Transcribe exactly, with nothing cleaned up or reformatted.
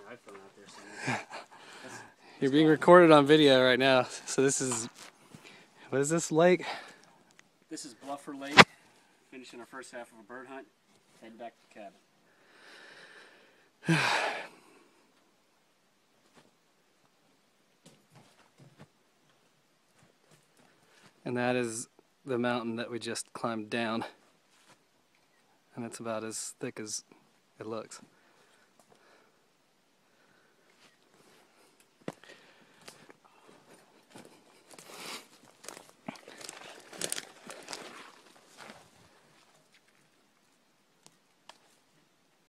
iPhone out there somewhere. That's, You're being recorded on video right now. So this is, what is this lake? This is Bluffer Lake. Finishing our first half of a bird hunt. Heading back to the cabin. And that is the mountain that we just climbed down. And it's about as thick as it looks.